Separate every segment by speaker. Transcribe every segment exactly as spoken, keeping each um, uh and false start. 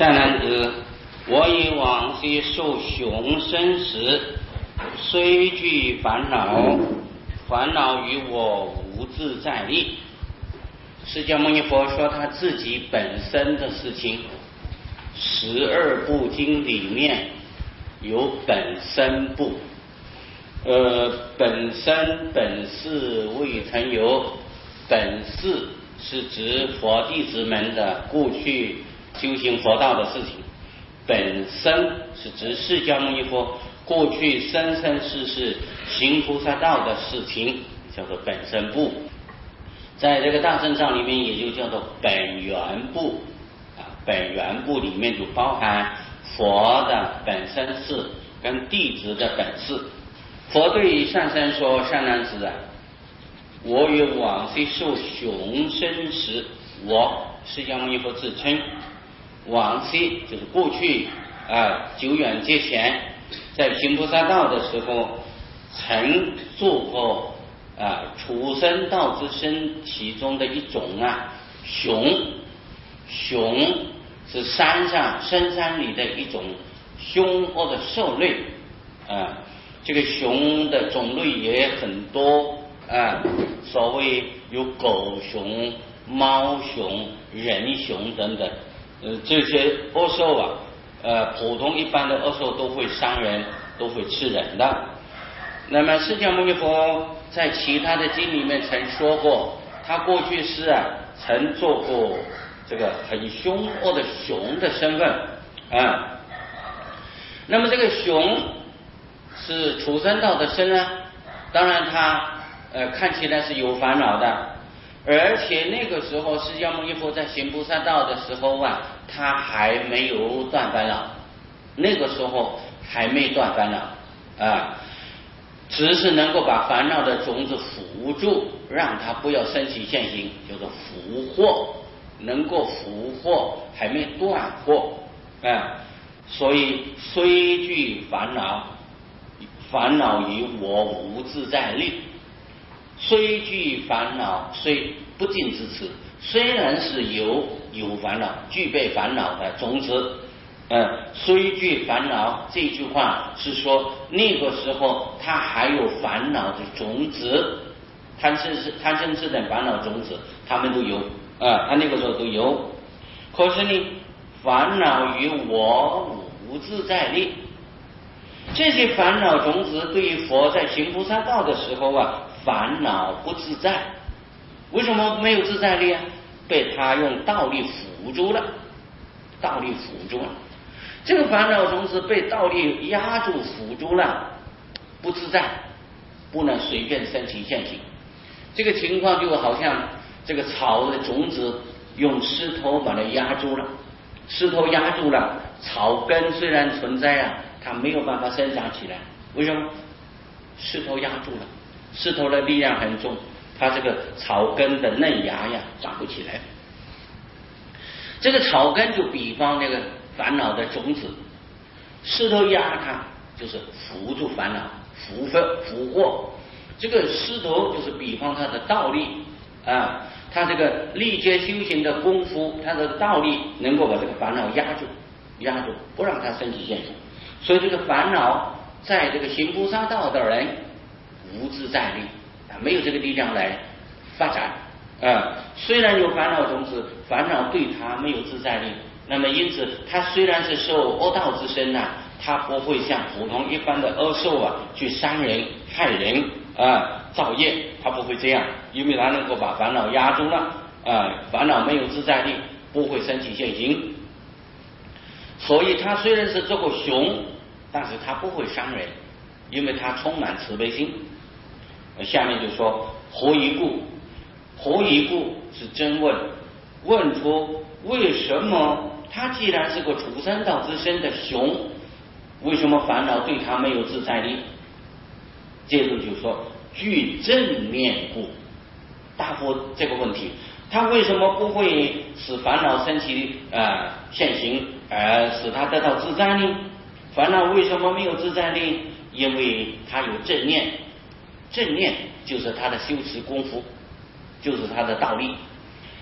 Speaker 1: 善男子，我以往昔受雄生时，虽具烦恼，烦恼于我无自在力。释迦牟尼佛说他自己本身的事情，十二部经里面有本身部，呃，本身本事未曾有，本事是指佛弟子们的过去修行佛道的事情，本身是指释迦牟尼佛过去生生世世行菩萨道的事情，叫做本身部。在这个大正藏里面也就叫做本源部啊，本源部里面就包含佛的本身事跟弟子的本事。佛对善生说：善男子啊，我于往昔受雄生时，我释迦牟尼佛自称往昔就是过去啊，久远劫前在行菩萨道的时候曾做过啊畜生道之身其中的一种啊熊，熊是山上深山里的一种凶恶的兽类啊，这个熊的种类也很多啊，所谓有狗熊、猫熊、人熊等等，呃，这些恶兽啊，呃，普通一般的恶兽都会伤人，都会吃人的。那么释迦牟尼佛在其他的经里面曾说过，他过去是啊，曾做过这个很凶恶的熊的身份啊。那么这个熊是畜生道的身啊，当然他呃看起来是有烦恼的，而且那个时候释迦牟尼佛在行菩萨道的时候啊，他还没有断烦恼，那个时候还没断烦恼啊，只是能够把烦恼的种子扶住，让它不要升起现行，叫做伏惑，能够伏惑，还没断惑啊。所以虽具烦恼，烦恼于我无自在力。虽具烦恼，虽不尽之词，虽然是有有烦恼，具备烦恼的种子，呃，虽具烦恼这句话是说那个时候他还有烦恼的种子，贪嗔痴贪嗔痴等烦恼种子他们都有啊、呃，他那个时候都有。可是呢，烦恼于我无自在力，这些烦恼种子对于佛在行菩萨道的时候啊，烦恼不自在。为什么没有自在力啊？被他用道力辅助了，道力辅助了。这个烦恼种子被道力压住辅助了，不自在，不能随便升起现行。这个情况就好像这个草的种子用石头把它压住了，石头压住了，草根虽然存在啊，它没有办法生长起来。为什么？石头压住了，石头的力量很重，它这个草根的嫩芽呀长不起来。这个草根就比方那个烦恼的种子，石头压它就是扶住烦恼，扶分扶惑。这个石头就是比方它的道力啊，它这个历劫修行的功夫，它的道力能够把这个烦恼压住，压住不让它升起现行。所以这个烦恼在这个行菩萨道的人无自在力啊，没有这个力量来发展啊。虽然有烦恼种子，烦恼对他没有自在力，那么因此他虽然是受恶道之身啊，他不会像普通一般的恶兽啊去伤人害人啊造业，他不会这样，因为他能够把烦恼压住了啊，烦恼没有自在力，不会升起现行。所以他虽然是这个熊，但是他不会伤人，因为他充满慈悲心。下面就说何以故？何以故是真问，问出为什么他既然是个畜生道之身的熊，为什么烦恼对他没有自在力？接着就说具正念故，答复这个问题，他为什么不会使烦恼升起呃现行，而使他得到自在呢？烦恼为什么没有自在力？因为他有正念，正念就是他的修持功夫，就是他的道力。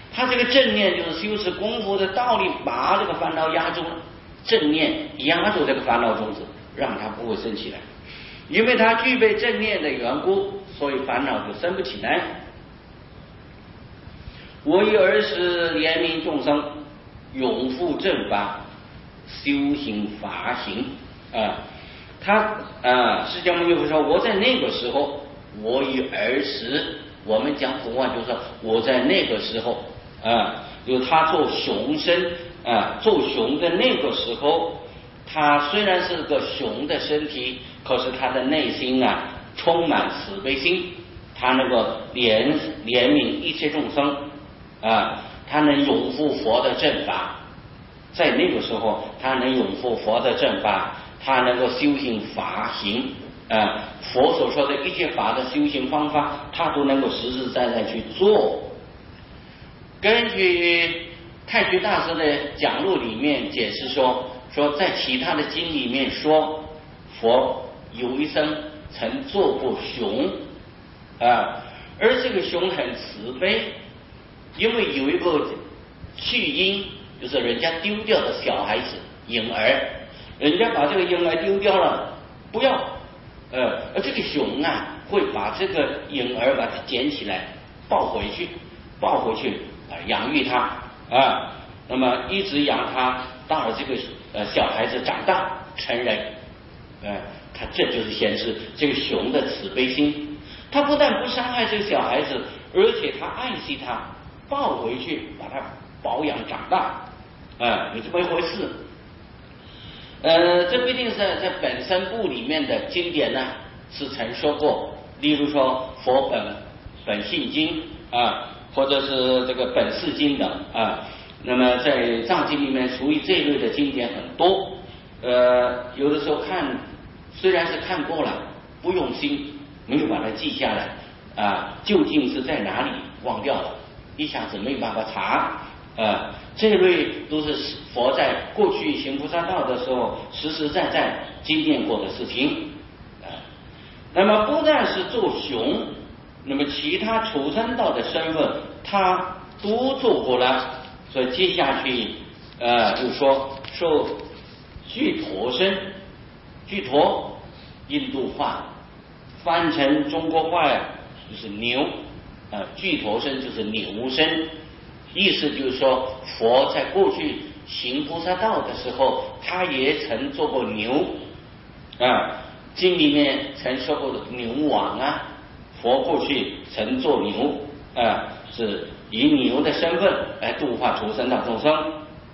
Speaker 1: 他这个正念就是修持功夫的道理，把这个烦恼压住了，正念压住这个烦恼种子，让它不会生起来。因为他具备正念的缘故，所以烦恼就生不起来。我以儿时怜悯众生，永护正法，修行法行啊。他啊，释迦牟尼佛说，我在那个时候，我以儿时，我们讲普通话就是说，我在那个时候啊，就他做熊身啊，做熊的那个时候，他虽然是个熊的身体，可是他的内心啊充满慈悲心，他能够怜怜悯一切众生啊，他能拥护佛的正法，在那个时候他能拥护佛的正法，他能够修行法行啊，佛所说的一切法的修行方法，他都能够实实在在去做。根据太虚大师的讲录里面解释说，说在其他的经里面说，佛有一生曾做过熊啊，而这个熊很慈悲，因为有一个弃婴，就是人家丢掉的小孩子婴儿，人家把这个婴儿丢掉了，不要，呃，而这个熊啊会把这个婴儿把它捡起来，抱回去，抱回去啊，养育他啊，那么一直养他到了这个呃小孩子长大成人，呃，他这就是显示这个熊的慈悲心，他不但不伤害这个小孩子，而且他爱惜他，抱回去把他保养长大，啊，有这么一回事。呃，这不一定是在本身部里面的经典呢，是曾说过，例如说佛本本性经啊，或者是这个本释经等啊。那么在藏经里面，属于这一类的经典很多。呃，有的时候看虽然是看过了，不用心，没有把它记下来啊，究竟是在哪里忘掉了，一下子没有办法查啊。这类都是佛在过去行菩萨道的时候实实在在经验过的事情啊。那么不但是做熊，那么其他畜生道的身份他都做过了。所以接下去呃就说受巨陀身，巨陀印度话翻成中国话呀就是牛啊，巨陀身就是牛身，意思就是说佛在过去行菩萨道的时候，他也曾做过牛啊，经里面曾说过的牛王啊，佛过去曾做牛啊，是以牛的身份来度化畜生道众生。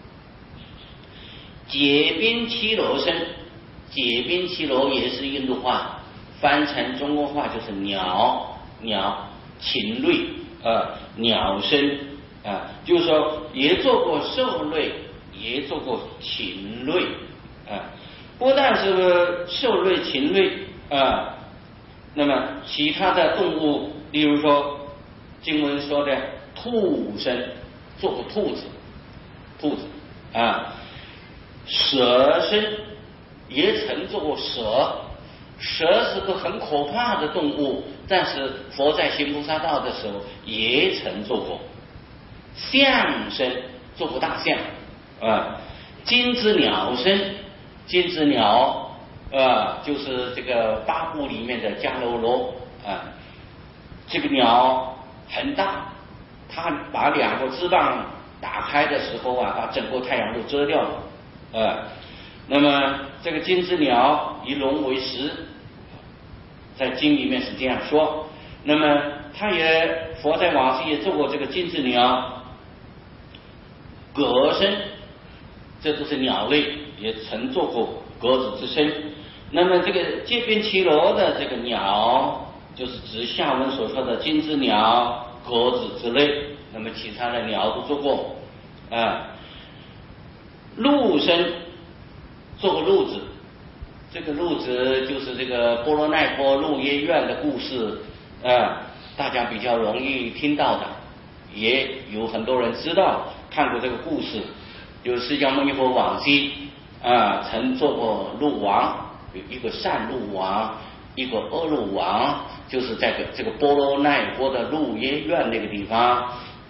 Speaker 1: 解边七罗身，解边七罗也是印度话，翻成中国话就是鸟，鸟禽类啊，鸟身啊，就是说也做过兽类，也做过禽类啊，不但是兽类、禽类啊，那么其他的动物，例如说经文说的兔身，做过兔子，兔子啊，蛇身也曾做过蛇，蛇是个很可怕的动物，但是佛在行菩萨道的时候也曾做过。象身做过大象啊，金枝鸟身，金枝鸟啊就是这个八部里面的迦楼罗啊，这个鸟很大，它把两个翅膀打开的时候啊，把整个太阳都遮掉了啊。那么这个金枝鸟以龙为食，在经里面是这样说。那么他也佛在往昔也做过这个金枝鸟。鸽身，这都是鸟类，也曾做过鸽子之身。那么这个界边齐罗的这个鸟，就是指下文所说的金枝鸟、鸽子之类。那么其他的鸟都做过啊。鹿身做过鹿子，这个鹿子就是这个波罗奈波鹿耶院的故事啊，大家比较容易听到的，也有很多人知道。看过这个故事，有释迦牟尼佛往昔啊，曾做过鹿王，有一个善鹿王，一个恶鹿王，就是在这个波罗奈波的鹿耶院那个地方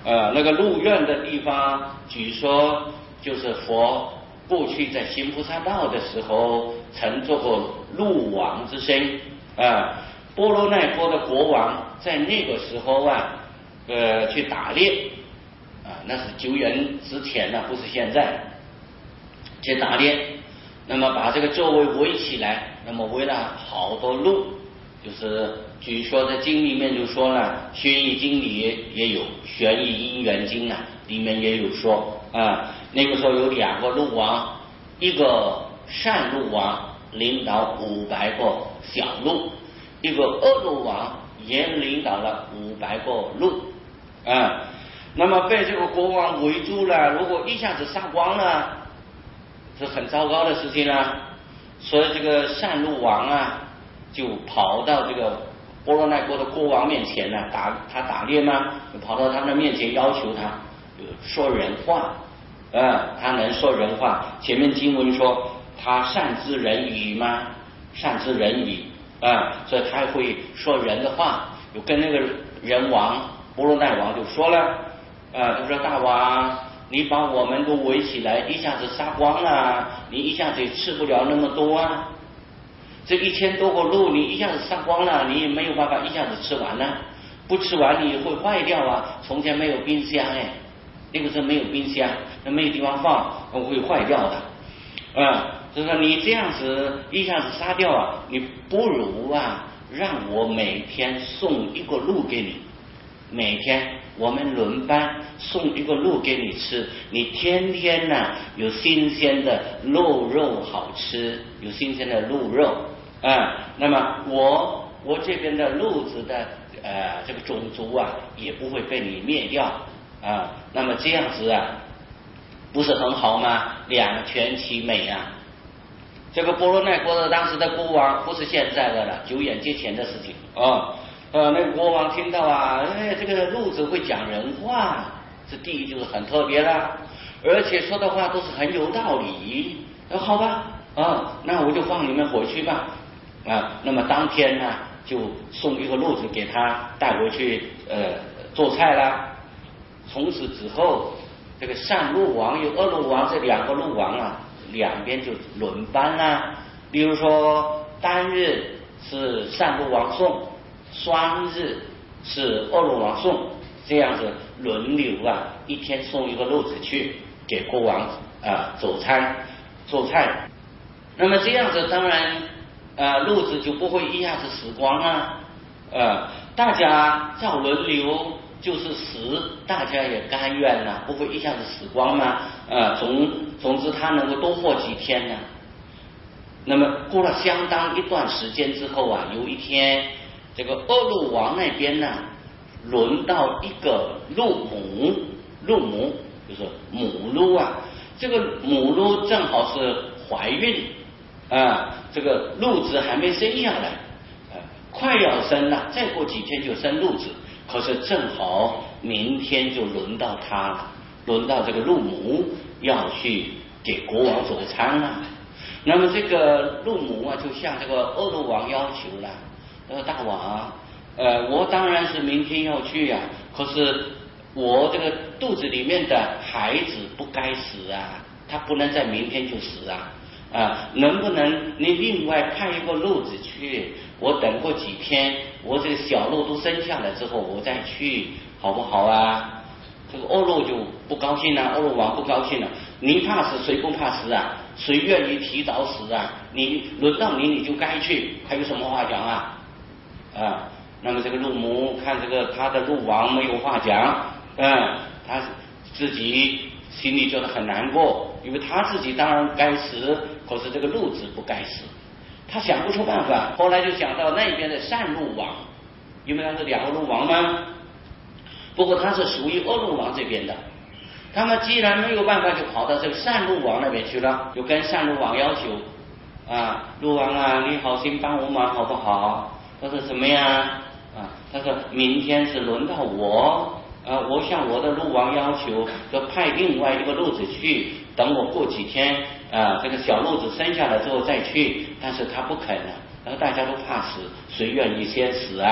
Speaker 1: 呃，那个鹿苑的地方，据说就是佛过去在行菩萨道的时候，曾做过鹿王之身啊。波罗奈波的国王在那个时候啊，呃，去打猎啊，那是久远之前呢、啊，不是现在。去打猎，那么把这个周围围起来，那么围了好多鹿，就是据说在经里面就说了，《玄义经》里也也有，《玄义因缘经》啊里面也有说啊，那个时候有两个鹿王，一个善鹿王领导五百个小鹿，一个恶鹿王也领导了五百个鹿啊。那么被这个国王围住了，如果一下子杀光了，是很糟糕的事情啊。所以这个善鹿王啊，就跑到这个波罗奈国的国王面前呢、啊，打他打猎嘛，就跑到他的面前要求他说人话啊，他能说人话。前面经文说他善知人语吗？善知人语啊，所以他会说人的话。就跟那个人王波罗奈王就说了啊，他说大王，你把我们都围起来，一下子杀光了，你一下子也吃不了那么多啊。这一千多个鹿，你一下子杀光了，你也没有办法一下子吃完呢、啊，不吃完你会坏掉啊。从前没有冰箱哎，那个时候没有冰箱，那没有地方放，会坏掉的啊。所以说你这样子一下子杀掉啊，你不如啊，让我每天送一个鹿给你。每天我们轮班送一个鹿给你吃，你天天呢、啊、有新鲜的鹿肉好吃，有新鲜的鹿肉啊。那么我我这边的鹿子的呃这个种族啊也不会被你灭掉啊。那么这样子啊，不是很好吗？两全其美啊。这个波罗奈国的当时的国王不是现在的了，久远之前的事情啊。呃，那个国王听到啊，哎，这个鹿子会讲人话，这第一就是很特别啦，而且说的话都是很有道理。那好吧，啊，那我就放你们回去吧，啊，那么当天呢，就送一个鹿子给他带回去，呃，做菜啦。从此之后，这个善鹿王与恶鹿王这两个鹿王啊，两边就轮班啦。比如说单日是善鹿王送。双日是恶鹿王送，这样子轮流啊，一天送一个鹿子去给国王啊走餐做菜。那么这样子当然啊鹿子就不会一下子死光啊，呃大家照轮流就是死，大家也甘愿呐、啊，不会一下子死光嘛，啊总总之他能够多活几天呢、啊。那么过了相当一段时间之后啊，有一天。这个恶鹿王那边呢，轮到一个鹿母，鹿母就是母鹿啊，这个母鹿正好是怀孕啊，这个鹿子还没生下来，啊，快要生了，再过几天就生鹿子，可是正好明天就轮到他了，轮到这个鹿母要去给国王做餐了。那么这个鹿母啊，就向这个恶鹿王要求了。呃，大王，呃，我当然是明天要去呀、啊，可是我这个肚子里面的孩子不该死啊，他不能在明天就死啊，啊，能不能你另外派一个鹿子去？我等过几天，我这个小鹿都生下来之后，我再去，好不好啊？这个恶鹿就不高兴了，恶鹿王不高兴了，你怕死谁不怕死啊？谁愿意提早死啊？你轮到你你就该去，还有什么话讲啊？啊，那么这个鹿母看这个他的鹿王没有话讲，嗯，他自己心里觉得很难过，因为他自己当然该死，可是这个鹿子不该死，他想不出办法。后来就想到那边的善鹿王，因为他是两个鹿王嘛，不过他是属于恶鹿王这边的。他们既然没有办法，就跑到这个善鹿王那边去了，就跟善鹿王要求啊，鹿王啊，你好心帮我忙好不好？他说什么呀？啊，他说明天是轮到我，啊，我向我的鹿王要求，就派另外一个鹿子去，等我过几天啊，这个小鹿子生下来之后再去，但是他不肯啊，然后大家都怕死，谁愿意先死啊？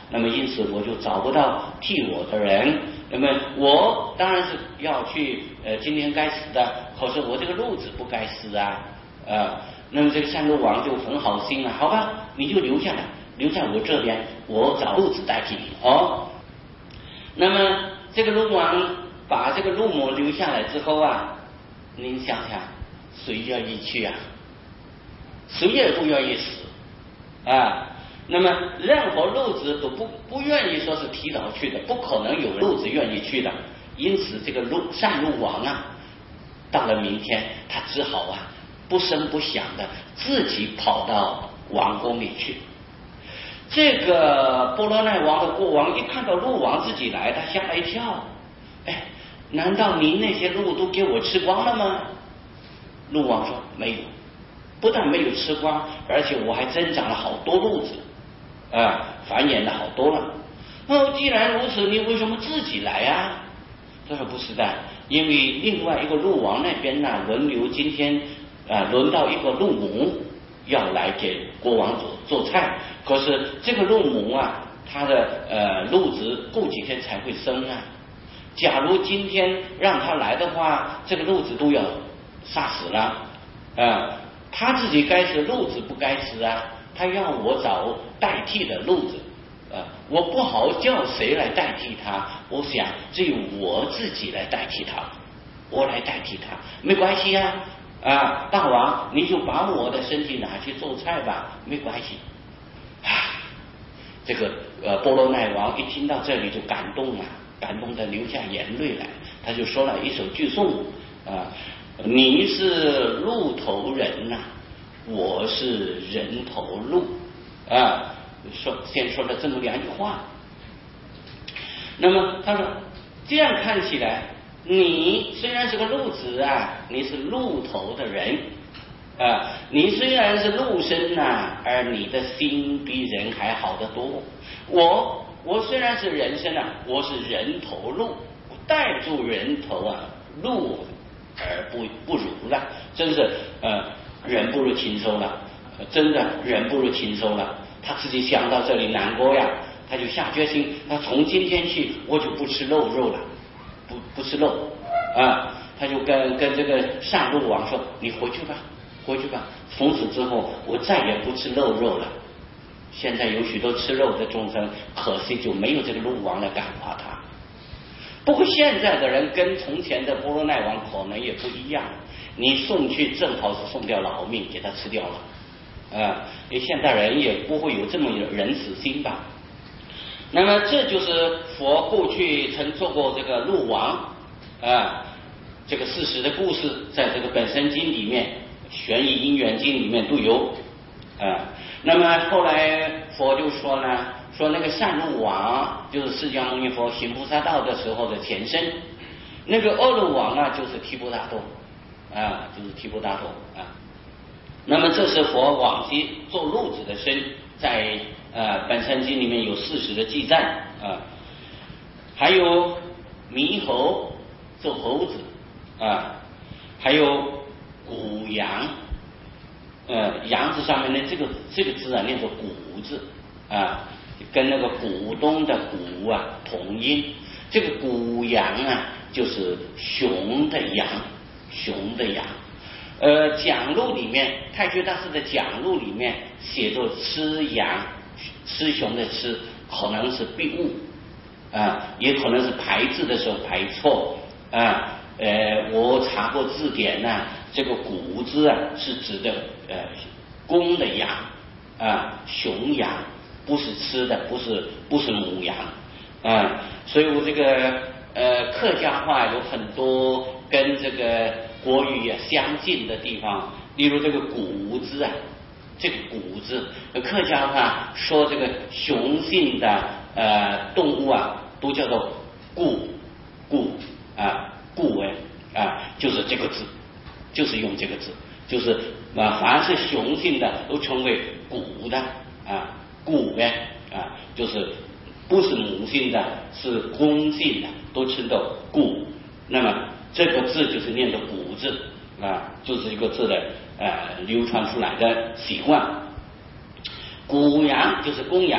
Speaker 1: 那么因此我就找不到替我的人。那么我当然是要去呃今天该死的，可是我这个路子不该死啊，呃，那么这个善路王就很好心了，好吧，你就留下来，留在我这边，我找路子代替你哦。那么这个鹿王把这个鹿母留下来之后啊，您想想，谁愿意去啊？谁也不愿意死啊。那么任何鹿子都不不愿意说是提早去的，不可能有鹿子愿意去的。因此，这个鹿善鹿王啊，到了明天，他只好啊不声不响的自己跑到王宫里去。这个波罗奈王的国王一看到鹿王自己来，他吓了一跳。哎，难道您那些鹿都给我吃光了吗？鹿王说没有，不但没有吃光，而且我还增长了好多鹿子。啊，繁衍的好多了。哦，既然如此，你为什么自己来啊？他说不是的，因为另外一个鹿王那边呢，轮流今天啊轮到一个鹿母要来给国王做做菜。可是这个鹿母啊，它的呃鹿子过几天才会生啊。假如今天让他来的话，这个鹿子都要杀死了啊。他自己该吃鹿子不该吃啊。他要我找代替的路子，啊，我不好叫谁来代替他，我想只有我自己来代替他，我来代替他，没关系啊，啊，大王你就把我的身体拿去做菜吧，没关系。啊，这个呃波罗奈王一听到这里就感动了，感动的流下眼泪来，他就说了一首句颂啊，你是鹿头人呐、啊。我是人头鹿啊，说先说了这么两句话。那么他说，这样看起来，你虽然是个鹿子啊，你是鹿头的人啊，你虽然是鹿身呐、啊，而你的心比人还好得多。我我虽然是人身啊，我是人头鹿，我带住人头啊，鹿而不不如了，真是呃。人不如禽兽了，真的人不如禽兽了。他自己想到这里难过呀，他就下决心，他从今天起我就不吃肉肉了，不不吃肉啊。他就跟跟这个善鹿王说：“你回去吧，回去吧。从此之后，我再也不吃肉肉了。”现在有许多吃肉的众生，可惜就没有这个鹿王来感化他。不过现在的人跟从前的波罗奈王可能也不一样。你送去正好是送掉老命，给他吃掉了，啊！因为现代人也不会有这么仁慈心吧。那么这就是佛过去曾做过这个鹿王啊，这个事实的故事，在这个本生经里面、玄义因缘经里面都有啊。那么后来佛就说呢，说那个善鹿王就是释迦牟尼佛行菩萨道的时候的前身，那个恶鹿王啊就是提婆达多。啊，就是提婆达多啊。那么这是佛往昔做鹿子的身，在呃本生经里面有事实的记载啊。还有猕猴做猴子啊，还有古羊，呃羊字上面呢这个这个字啊念作古字啊，跟那个股东的股啊同音。这个古羊啊就是熊的羊。熊的羊，呃，讲录里面，太虚大师的讲录里面写作吃羊、吃熊的吃，可能是笔误啊，也可能是排字的时候排错啊。呃，我查过字典呢、啊，这个古字啊是指的呃公的羊啊，熊羊，不是吃的，不是不是母羊啊。所以我这个呃客家话有很多跟这个国语也相近的地方，例如这个古字啊，这个古字，客家话说这个雄性的呃动物啊，都叫做固固啊固哎啊，就是这个字，就是用这个字，就是啊凡是雄性的都称为古的啊固哎啊，就是不是母性的，是公性的，都称作固。那么这个字就是念的古字啊，就是一个字的呃流传出来的习惯。古羊就是公羊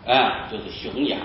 Speaker 1: 啊，就是驯养。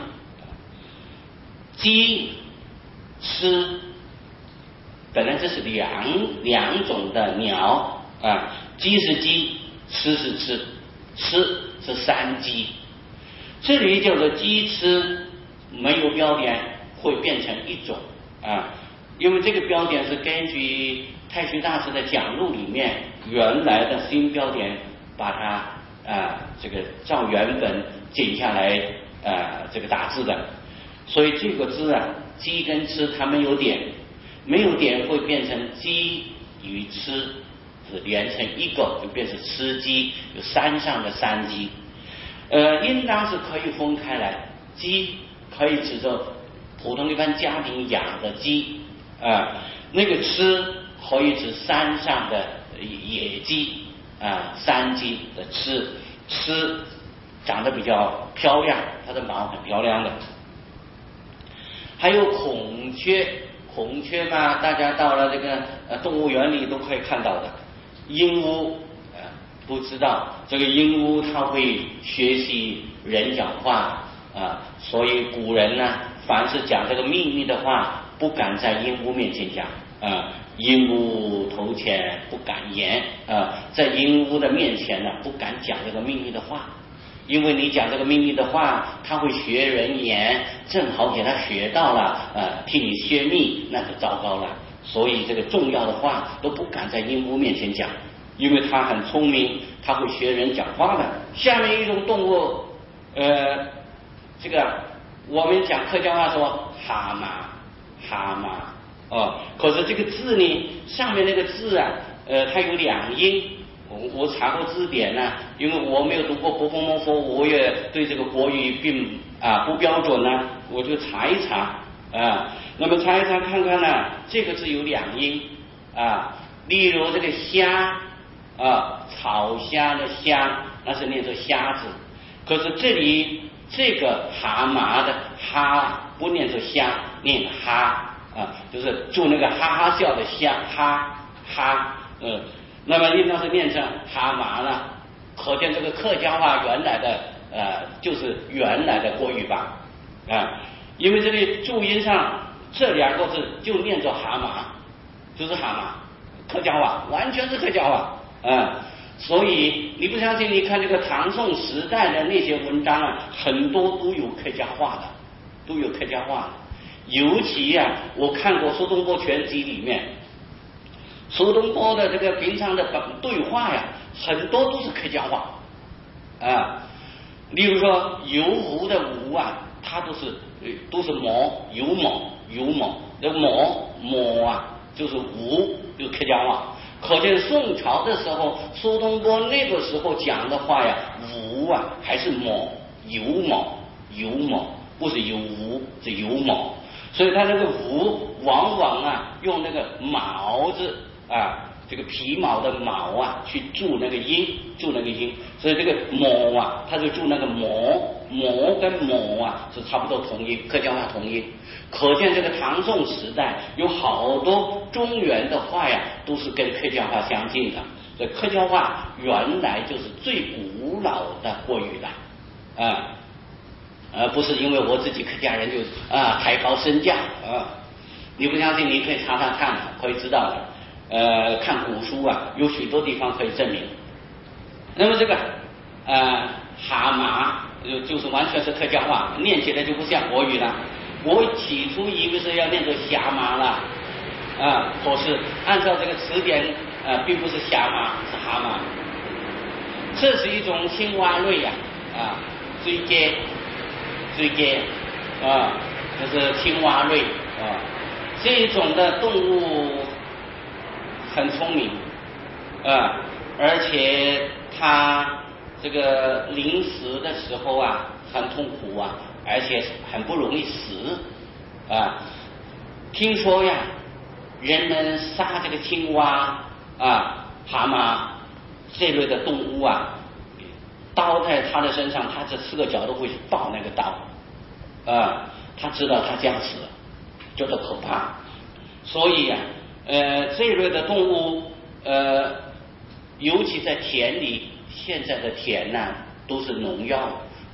Speaker 1: 鸡、吃，本来这是两两种的鸟啊，鸡是鸡，吃是吃，吃是三鸡。这里叫做鸡吃，没有标点会变成一种啊，因为这个标点是根据太虚大师的讲录里面原来的新标点把它啊这个照原本剪下来啊这个打字的，所以这个字啊鸡跟吃它没有点，没有点会变成鸡与吃是连成一个，就变成吃鸡，有山上的山鸡。呃，应当是可以分开来，鸡可以指着普通一般家庭养的鸡啊、呃，那个吃可以指山上的野鸡啊、呃，山鸡的吃，吃长得比较漂亮，它的毛很漂亮的。还有孔雀，孔雀嘛，大家到了这个呃动物园里都可以看到的。鹦鹉呃都知道，这个鹦鹉它会学习人讲话啊、呃，所以古人呢，凡是讲这个秘密的话，不敢在鹦鹉面前讲啊、呃，鹦鹉头前不敢言啊、呃，在鹦鹉的面前呢，不敢讲这个秘密的话。因为你讲这个秘密的话，他会学人言，正好给他学到了，呃，替你泄密，那就糟糕了。所以这个重要的话都不敢在鹦鹉面前讲，因为他很聪明，他会学人讲话的。下面一种动物，呃，这个我们讲客家话说蛤蟆，蛤蟆哦，可是这个字呢，上面那个字啊，呃，它有两音。我我查过字典呢、啊，因为我没有读过国风蒙佛，我也对这个国语并啊不标准呢、啊，我就查一查啊。那么查一查看看呢、啊，这个字有两音啊，例如这个虾啊，草虾的虾，那是念作虾字，可是这里这个蛤蟆的哈不念作虾，念哈啊，就是做那个哈哈笑的虾哈哈呃。那么应当是念成蛤蟆呢，可见这个客家话原来的呃就是原来的国语吧啊，因为这里注音上这两个字就念作蛤蟆，就是蛤蟆，客家话完全是客家话啊，所以你不相信，你看这个唐宋时代的那些文章啊，很多都有客家话的，都有客家话的，尤其呀、啊，我看过苏东坡全集里面。苏东坡的这个平常的对话呀，很多都是客家话啊。例如说游吴的吴啊，它都是都是毛游毛游毛，那毛毛啊就是吴，就是客家话。可见宋朝的时候，苏东坡那个时候讲的话呀，吴啊还是毛游毛游毛，不是游吴，是游毛。所以他那个吴往往啊用那个毛字。啊，这个皮毛的毛啊，去注那个音，注那个音，所以这个毛啊，它就注那个毛，毛跟毛啊是差不多同音，客家话同音。可见这个唐宋时代有好多中原的话呀，都是跟客家话相近的。所以客家话原来就是最古老的国语了，啊，而不是因为我自己客家人就啊抬高身价啊。你不相信，你可以查查看，可以知道的。呃，看古书啊，有许多地方可以证明。那么这个呃蛤蟆就就是完全是客家话，念起来就不像国语了。我起初以为是要念作虾蟆了啊，可是按照这个词典呃，并不是虾蟆，是蛤蟆。这是一种青蛙类呀啊，水粿水粿啊，这是青蛙类啊，这一种的动物。很聪明，啊，而且他这个临死的时候啊，很痛苦啊，而且很不容易死啊。听说呀，人们杀这个青蛙啊、蛤蟆这类的动物啊，刀在他的身上，他这四个脚都会抱那个刀啊，他知道他这样死了，觉得可怕，所以呀、啊。呃，这一类的动物，呃，尤其在田里，现在的田呢、啊、都是农药，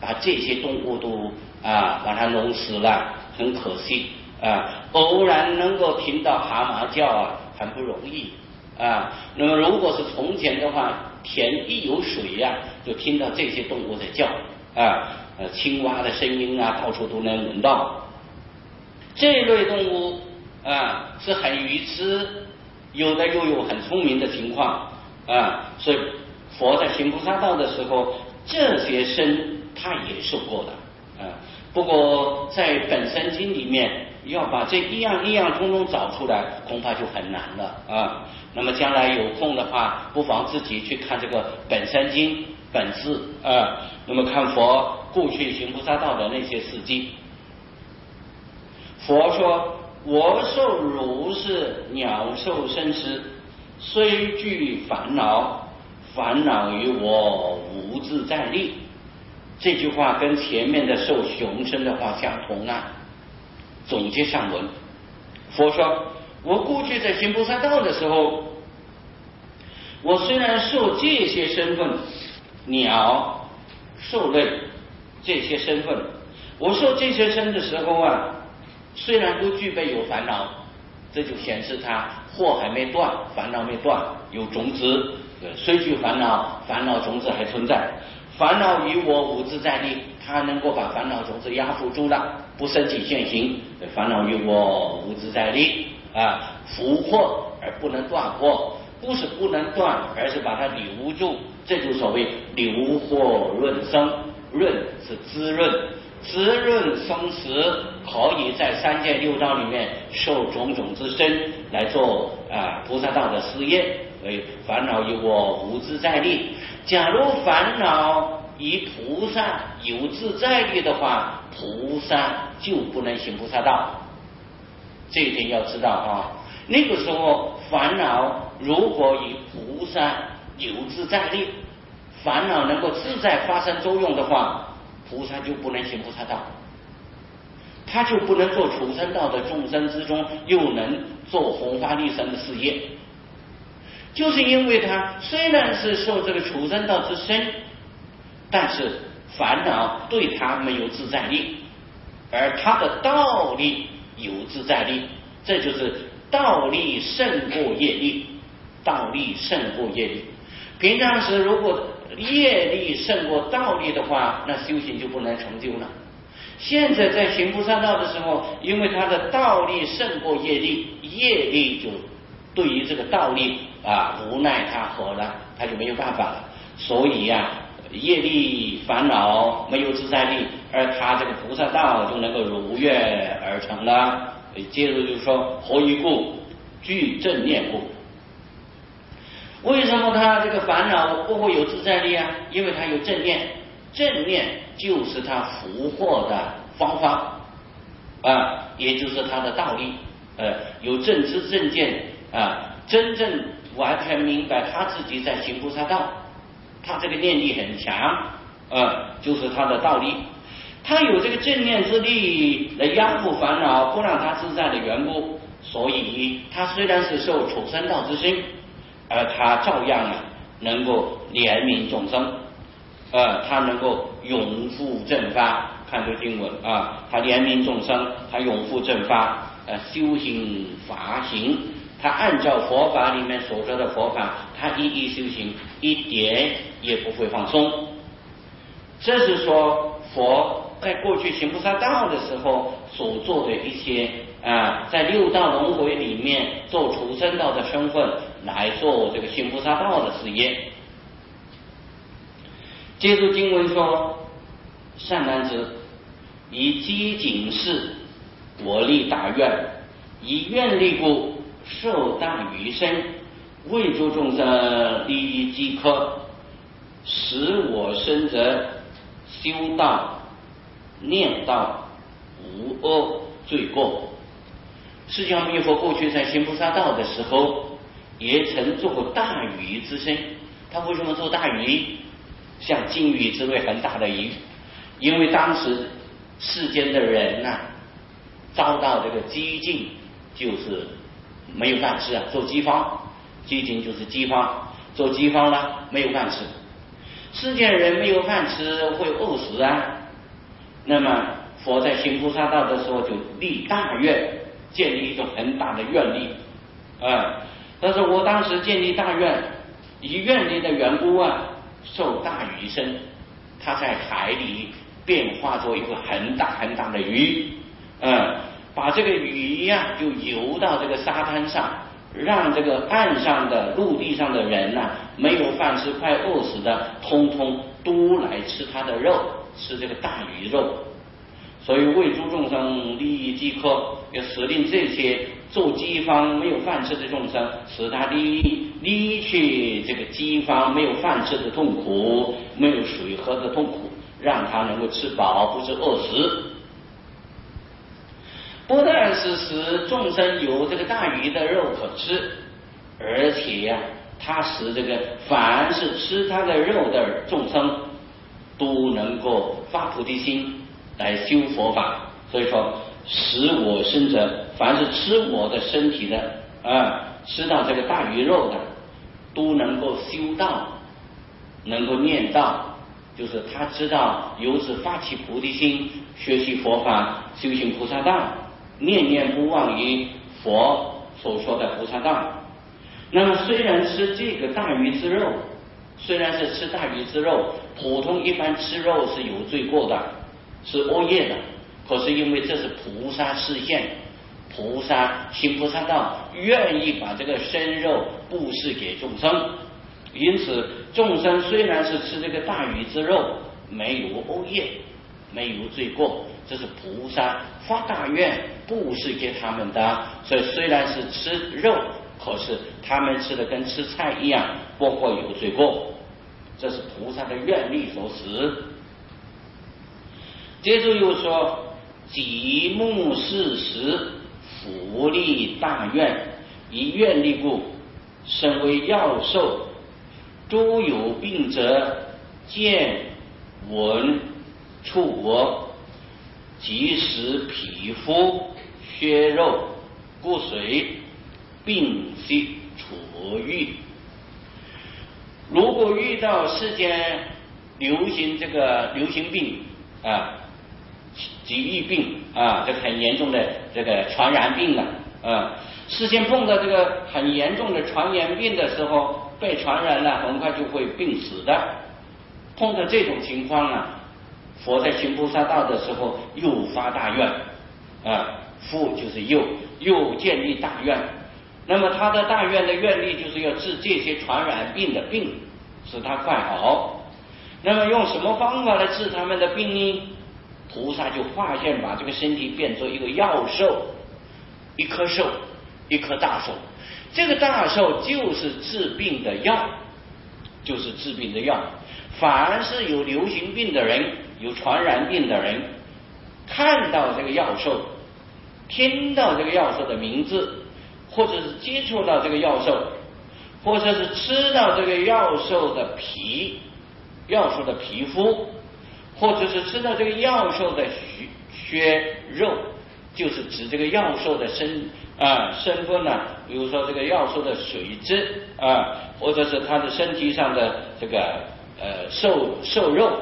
Speaker 1: 把这些动物都啊把它弄死了，很可惜啊。偶然能够听到蛤蟆叫啊，很不容易啊。那么如果是从前的话，田一有水呀、啊，就听到这些动物在叫啊，呃，青蛙的声音啊，到处都能闻到。这类动物啊是很愚痴，有的又有很聪明的情况啊，所以佛在行菩萨道的时候，这些身他也受过的啊。不过在本身经里面，要把这一样一样通通找出来，恐怕就很难了啊。那么将来有空的话，不妨自己去看这个本身经本事啊，那么看佛过去行菩萨道的那些事迹。佛说：我受如是鸟兽生死，虽具烦恼，烦恼于我无自在力。这句话跟前面的受熊身的话相同啊。总结上文，佛说：我过去在行菩萨道的时候，我虽然受这些身份，鸟、兽类这些身份，我受这些身的时候啊，虽然都具备有烦恼，这就显示他祸还没断，烦恼没断，有种子，虽具烦恼，烦恼种子还存在。烦恼于我无自在力，他能够把烦恼种子压服住了，不升起现行。烦恼于我无自在力啊，伏祸而不能断祸，不是不能断，而是把它留住，这就所谓留祸润生。润是滋润，滋润生死，可以在三界六道里面受种种之身来做啊菩萨道的事业。所以烦恼于我无自在力。假如烦恼以菩萨有自在力的话，菩萨就不能行菩萨道。这一点要知道啊。那个时候烦恼如果以菩萨有自在力，烦恼能够自在发生作用的话，菩萨就不能行菩萨道，他就不能做畜生道的众生之中又能做弘法利生的事业。就是因为他虽然是受这个畜生道之身，但是烦恼对他没有自在力，而他的道力有自在力，这就是道力胜过业力，道力胜过业力。平常时如果业力胜过道力的话，那修行就不能成就了。现在在行菩萨道的时候，因为他的道力胜过业力，业力就对于这个道力啊无奈他何了，他就没有办法了。所以呀、啊，业力烦恼没有自在力，而他这个菩萨道就能够如愿而成了。接着就说何以故？具正念故。为什么他这个烦恼不会有自在力啊？因为他有正念，正念就是他俘获的方法啊，也就是他的道力。呃，有正知正见啊，真正完全明白他自己在行菩萨道，他这个念力很强，呃，就是他的道力。他有这个正念之力来压服烦恼，不让他自在的缘故，所以他虽然是受畜生道之身，而他照样啊能够怜悯众生，呃，他能够永护正法。看这经文啊，他怜悯众生，他永护正法，呃，修行法行，他按照佛法里面所说的佛法，他一一修行，一点也不会放松。这是说佛在过去行菩萨道的时候所做的一些啊，在六道轮回里面做畜生道的身份来做这个行菩萨道的事业。接着经文说：善男子，以机警事，我立大愿，以愿力故，受大余身，为诸众生利益饥渴，使我身者修道念道，无恶罪过。释迦牟尼佛过去在行菩萨道的时候，也曾做过大鱼之身。他为什么做大鱼？像金鱼之类很大的鱼，因为当时世间的人呐、啊，遭到这个饥馑，就是没有饭吃啊，做饥荒，饥馑就是饥荒，做饥荒了没有饭吃。世间人没有饭吃会饿死啊， 那么佛在行菩萨道的时候就立大愿，建立一种很大的愿力啊。但是我当时建立大愿，以愿力的缘故啊，受大鱼身，它在海里变化作一个很大很大的鱼，嗯，把这个鱼呀、啊、就游到这个沙滩上，让这个岸上的陆地上的人呐、啊，没有饭吃快饿死的，通通都来吃它的肉，吃这个大鱼肉。所以为诸众生利益饥渴，要使令这些做饥荒没有饭吃的众生，使他离离去这个饥荒没有饭吃的痛苦，没有水喝的痛苦，让他能够吃饱，不是饿死。不但是使众生有这个大鱼的肉可吃，而且呀、啊，他使这个凡是吃他的肉的众生都能够发菩提心来修佛法。所以说，食我身者，凡是吃我的身体的啊，吃到这个大鱼肉的，都能够修道，能够念道，就是他知道由此发起菩提心，学习佛法，修行菩萨道，念念不忘于佛所说的菩萨道。那么虽然吃这个大鱼之肉，虽然是吃大鱼之肉，普通一般吃肉是有罪过的，是恶业的，可是因为这是菩萨示现，菩萨行菩萨道，愿意把这个生肉布施给众生，因此众生虽然是吃这个大鱼之肉，没有恶业，没有罪过，这是菩萨发大愿布施给他们的。所以虽然是吃肉，可是他们吃的跟吃菜一样，不会有罪过，这是菩萨的愿力所使。接着又说，极目事实，福利大愿，以愿力故，身为药兽，诸有病者，见闻触我，即使皮肤血肉骨髓病息除愈。如果遇到世间流行这个流行病啊，疾疫病啊，这个很严重的这个传染病了啊，世间碰到这个很严重的传染病的时候，被传染了，很快就会病死的。碰到这种情况啊，佛在行菩萨道的时候又发大愿啊，复就是又又建立大愿。那么他的大愿的愿力就是要治这些传染病的病，使它快好。那么用什么方法来治他们的病呢？菩萨就化现，把这个身体变作一个药兽，一棵兽，一棵大兽。这个大兽就是治病的药，就是治病的药。凡是有流行病的人，有传染病的人，看到这个药兽，听到这个药兽的名字，或者是接触到这个药兽，或者是吃到这个药兽的皮，药兽的皮肤，或者是吃到这个药兽的血肉，就是指这个药兽的身啊身份呢、啊，比如说这个药兽的水质啊，或者是它的身体上的这个呃瘦瘦肉，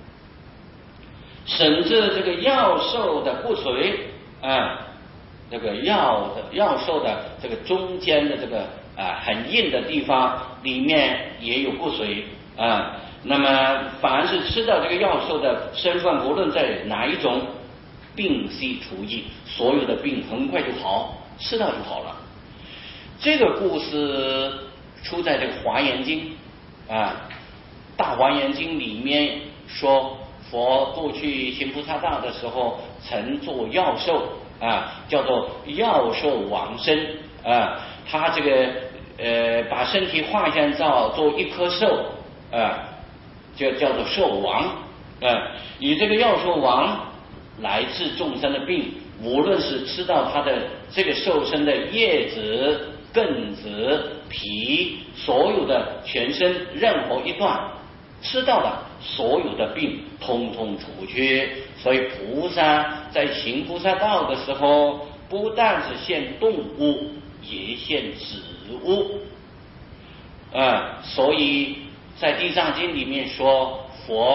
Speaker 1: 甚至这个药兽的骨髓啊，这个药的药兽的这个中间的这个啊很硬的地方里面也有骨髓啊。那么凡是吃到这个药兽的身份，无论在哪一种，病息除疫，所有的病很快就好，吃到就好了。这个故事出在这个华严经啊，大华严经里面说，佛过去行菩萨道的时候，曾做药兽啊，叫做药兽往生啊，他这个呃把身体化现造做一棵兽啊，就叫做兽王啊，以这个药兽王来治众生的病，无论是吃到他的这个兽身的叶子、根子、皮，所有的全身任何一段吃到了，所有的病通通除去。所以菩萨在行菩萨道的时候，不但是现动物，也现植物啊。所以在地藏经里面说，佛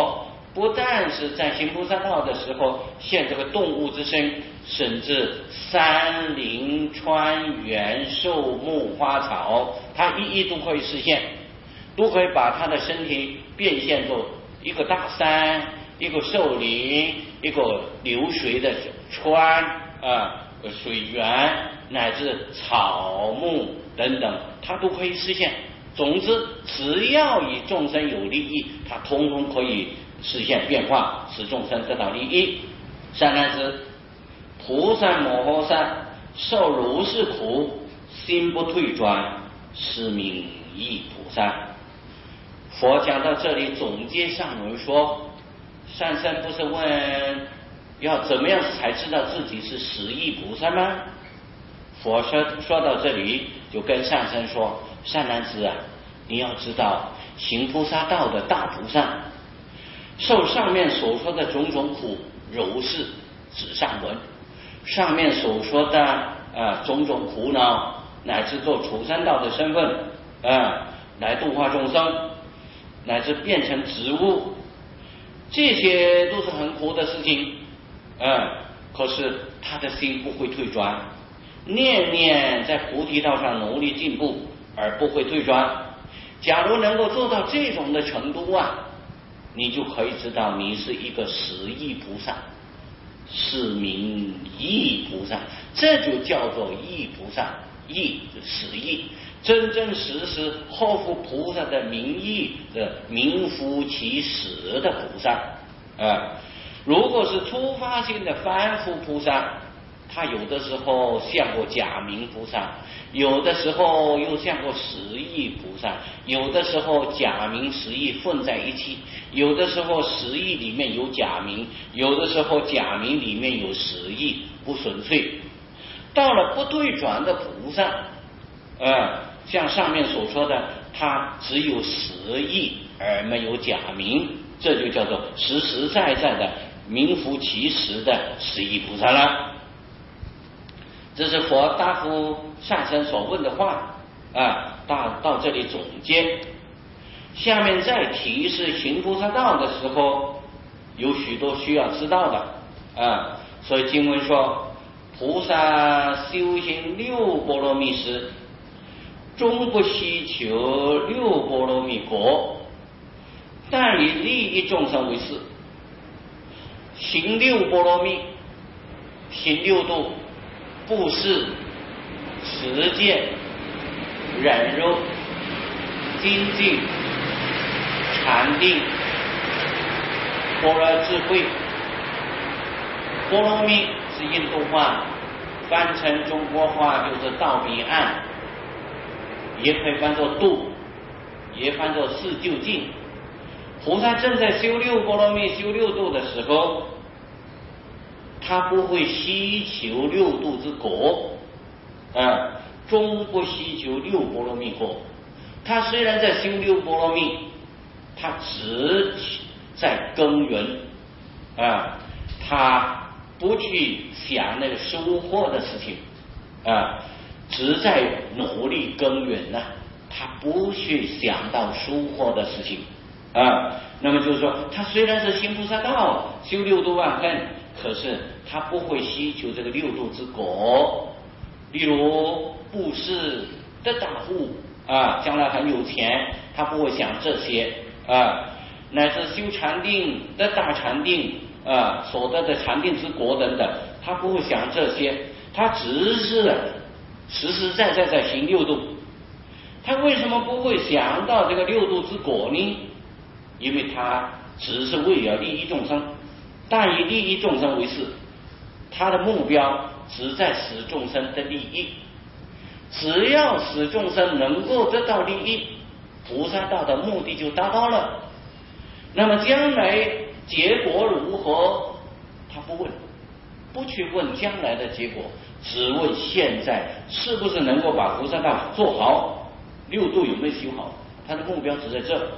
Speaker 1: 不但是在行菩萨道的时候现这个动物之身，甚至山林川原树木花草，他一一都可以实现，都可以把他的身体变现作一个大山，一个树林，一个流水的川啊、呃、水源，乃至草木等等，他都可以实现。总之只要以众生有利益，他通通可以实现变化，使众生得到利益。善男子，菩萨摩诃萨受如是苦，心不退转，是名义菩萨。佛讲到这里总结上文说，善生不是问要怎么样才知道自己是十义菩萨吗？佛说说到这里就跟善生说，善男子啊，你要知道行菩萨道的大菩萨受上面所说的种种苦，如是指上文，上面所说的呃种种苦恼，乃至做畜生道的身份呃来度化众生，乃至变成植物，这些都是很苦的事情，嗯、呃，可是他的心不会退转，念念在菩提道上努力进步而不会退转。假如能够做到这种的程度啊，你就可以知道你是一个十义菩萨，是名义菩萨，这就叫做义菩萨，义十义，真真实实后复菩萨的名义的名副其实的菩萨啊、呃。如果是突发性的凡夫菩萨，他有的时候像过假名菩萨，有的时候又像过十义菩萨，有的时候假名十义混在一起，有的时候十义里面有假名，有的时候假名里面有十义，不纯粹。到了不对转的菩萨，呃，像上面所说的，他只有十义而没有假名，这就叫做实实在在的名副其实的十义菩萨了。这是佛答复善生所问的话啊，到到这里总结。下面再提示行菩萨道的时候，有许多需要知道的啊。所以经文说，菩萨修行六波罗蜜时，终不希求六波罗蜜果，但以利益众生为事。行六波罗蜜，行六度，布施、持戒、忍辱、精进、禅定、般若智慧。波罗蜜是印度话，翻成中国话就是到彼岸，也可以翻作度，也翻作是究竟。菩萨正在修六波罗蜜、修六度的时候，他不会希求六度之果，啊，终不希求六波罗蜜果。他虽然在修六波罗蜜，他只在耕耘，啊，他不去想那个收获的事情，啊，只在努力耕耘呢、啊，他不去想到收获的事情，啊，那么就是说，他虽然是行菩萨道，修六度万恨，可是他不会希求这个六度之果。例如布施得大富啊，将来很有钱，他不会想这些啊，乃至修禅定得大禅定啊，所得的禅定之果等等，他不会想这些，他只是实实在在在行六度。他为什么不会想到这个六度之果呢？因为他只是为了利益众生，但以利益众生为事，他的目标只在使众生的利益。只要使众生能够得到利益，菩萨道的目的就达到了。那么将来结果如何，他不问，不去问将来的结果，只问现在是不是能够把菩萨道做好，六度有没有修好，他的目标只在这。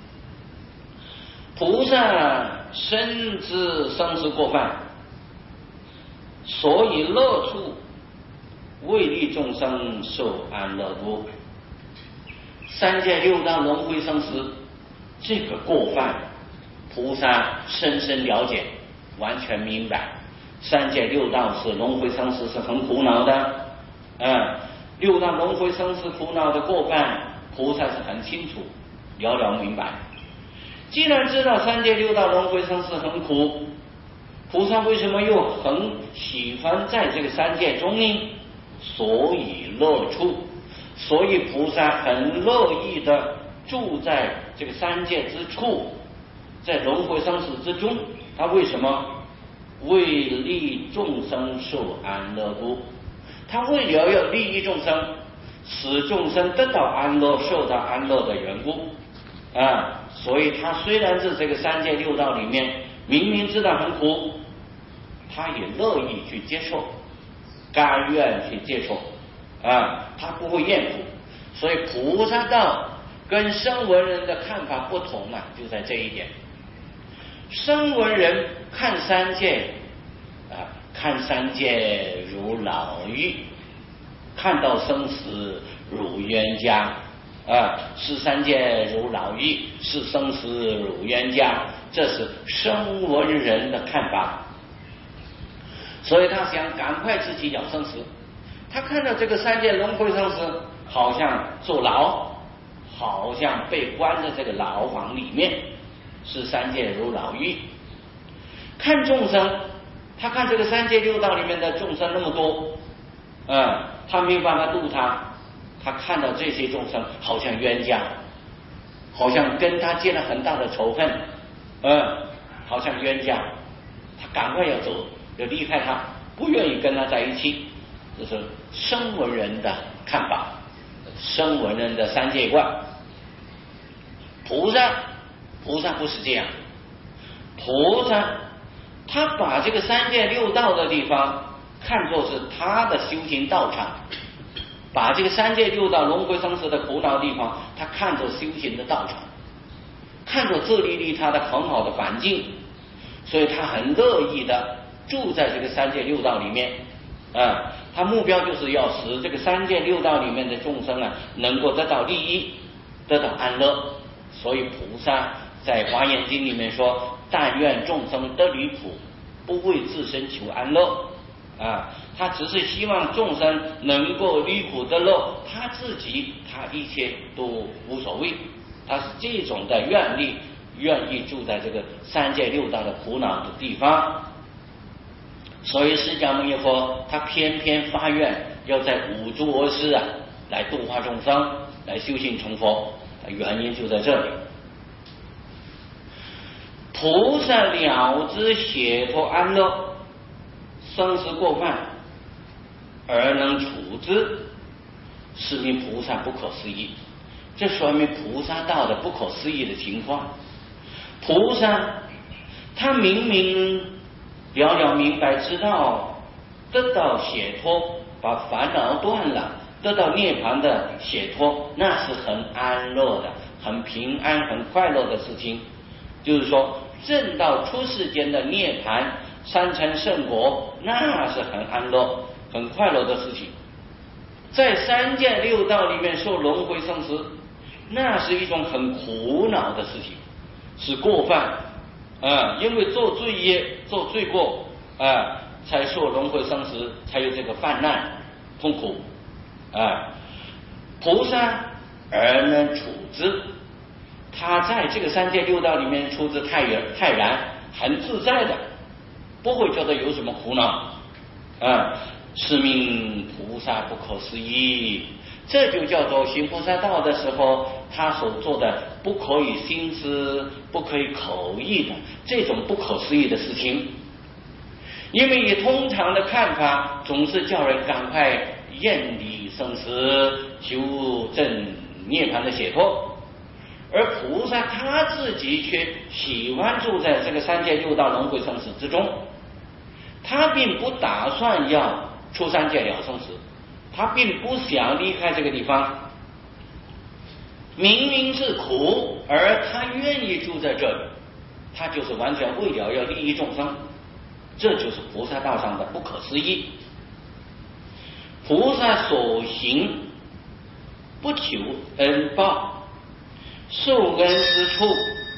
Speaker 1: 菩萨深知生死过犯，所以乐处为利众生受安乐度。三界六道轮回生死，这个过犯菩萨深深了解，完全明白，三界六道是轮回生死，是很苦恼的。嗯，六道轮回生死苦恼的过半，菩萨是很清楚，了了明白。既然知道三界六道轮回生死很苦，菩萨为什么又很喜欢在这个三界中呢？所以乐处，所以菩萨很乐意的住在这个三界之处，在轮回生死之中。他为什么？为利众生受安乐故。他为了要利益众生，使众生得到安乐，受到安乐的缘故啊，所以他虽然是这个三界六道里面明明知道很苦，他也乐意去接受，甘愿去接受啊，他不会厌苦。所以菩萨道跟声闻人的看法不同啊，就在这一点。声闻人看三界啊，看三界如牢狱，看到生死如冤家啊，视三界如牢狱，视生死如冤家，这是声闻人的看法。所以他想赶快自己了生死，他看到这个三界轮回生死，好像坐牢，好像被关在这个牢房里面，是三界如牢狱。看众生，他看这个三界六道里面的众生那么多，嗯，他没有办法度他，他看到这些众生好像冤家，好像跟他结了很大的仇恨，嗯，好像冤家，他赶快要走，要离开他，不愿意跟他在一起。这是声闻人的看法，声闻人的三界观。菩萨，菩萨不是这样，菩萨他把这个三界六道的地方看作是他的修行道场，把这个三界六道轮回生死的苦恼地方，他看作修行的道场，看作自利利他的很好的环境，所以他很乐意的住在这个三界六道里面啊，他目标就是要使这个三界六道里面的众生啊，能够得到利益，得到安乐。所以菩萨在华严经里面说，但愿众生得离苦，不为自身求安乐啊，他只是希望众生能够离苦得乐，他自己他一切都无所谓，他是这种的愿力，愿意住在这个三界六道的苦恼的地方。所以释迦牟尼佛他偏偏发愿要在五诸恶世啊来度化众生，来修行成佛，原因就在这里。菩萨了知解脱安乐，生死过患而能处之，是名菩萨不可思议。这说明菩萨道的不可思议的情况。菩萨他明明了了明白知道得到解脱，把烦恼断了，得到涅槃的解脱，那是很安乐的，很平安很快乐的事情。就是说证到出世间的涅槃三乘圣果，那是很安乐很快乐的事情。在三界六道里面受轮回生死，那是一种很苦恼的事情，是过犯啊，因为做罪业做罪过啊，才受轮回生死，才有这个犯难痛苦啊。菩萨而能处之，他在这个三界六道里面处之泰然泰然，很自在的，不会觉得有什么苦恼啊，是名菩萨不可思议。这就叫做行菩萨道的时候，他所做的不可以心思，不可以口意的这种不可思议的事情。因为以通常的看法，总是叫人赶快厌离生死，求证涅槃的解脱，而菩萨他自己却喜欢住在这个三界六道轮回生死之中，他并不打算要出三界了生死，他并不想离开这个地方，明明是苦，而他愿意住在这里，他就是完全为了要利益众生，这就是菩萨道上的不可思议。菩萨所行不求恩报，受恩之处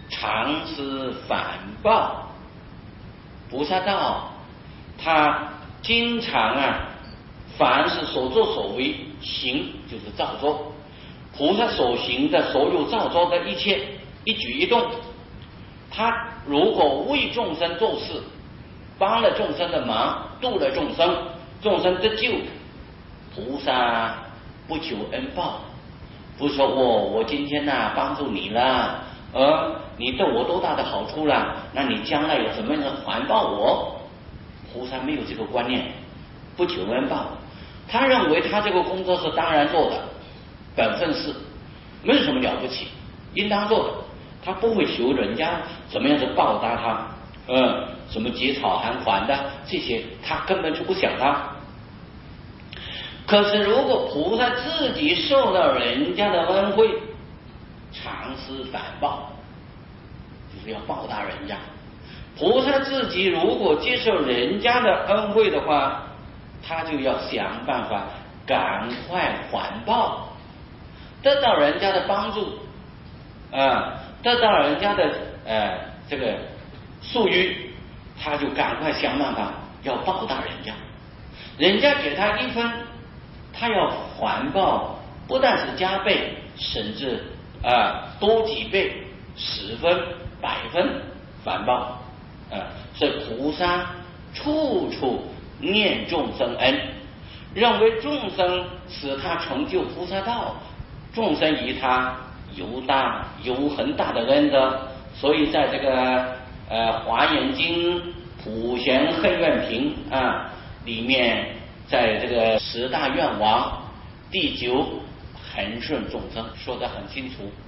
Speaker 1: 常思反报。菩萨道，他经常啊，凡是所作所为，行就是造作，菩萨所行的所有造作的一切一举一动，他如果为众生做事，帮了众生的忙，度了众生，众生得救，菩萨不求恩报，不说我我今天呐、啊、帮助你了，呃，你对我多大的好处了，那你将来有什么样的还报我？菩萨没有这个观念，不求恩报，他认为他这个工作是当然做的，本分事，没有什么了不起，应当做的，他不会求人家怎么样的报答他，嗯，什么结草还还的这些，他根本就不想他。可是如果菩萨自己受到人家的恩惠，常思反报，就是要报答人家。菩萨自己如果接受人家的恩惠的话，他就要想办法赶快还报，得到人家的帮助啊，得到人家的呃这个束予，他就赶快想办法要报答人家。人家给他一分，他要还报，不但是加倍，甚至啊多几倍，十分、百分反报啊。所以菩萨处处念众生恩，认为众生使他成就菩萨道，众生与他有大有很大的恩德，所以在这个呃华严经普贤恨愿品啊里面，在这个十大愿王第九恒顺众生说得很清楚。